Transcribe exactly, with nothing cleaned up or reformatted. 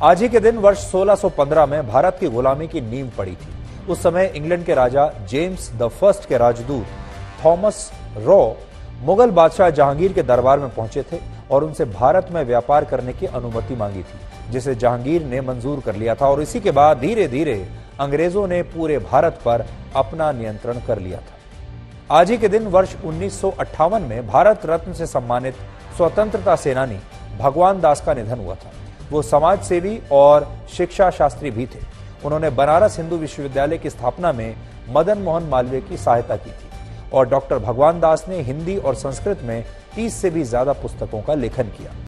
आज ही के दिन वर्ष सोलह सौ पंद्रह में भारत की गुलामी की नींव पड़ी थी। उस समय इंग्लैंड के राजा जेम्स द फर्स्ट के राजदूत थॉमस रॉ मुगल बादशाह जहांगीर के दरबार में पहुंचे थे और उनसे भारत में व्यापार करने की अनुमति मांगी थी, जिसे जहांगीर ने मंजूर कर लिया था। और इसी के बाद धीरे धीरे अंग्रेजों ने पूरे भारत पर अपना नियंत्रण कर लिया था। आज ही के दिन वर्ष उन्नीस सौ अट्ठावन में भारत रत्न से सम्मानित स्वतंत्रता सेनानी भगवान दास का निधन हुआ था। वो समाज सेवी और शिक्षा शास्त्री भी थे। उन्होंने बनारस हिंदू विश्वविद्यालय की स्थापना में मदन मोहन मालवीय की सहायता की थी और डॉक्टर भगवान दास ने हिंदी और संस्कृत में तीस से भी ज्यादा पुस्तकों का लेखन किया।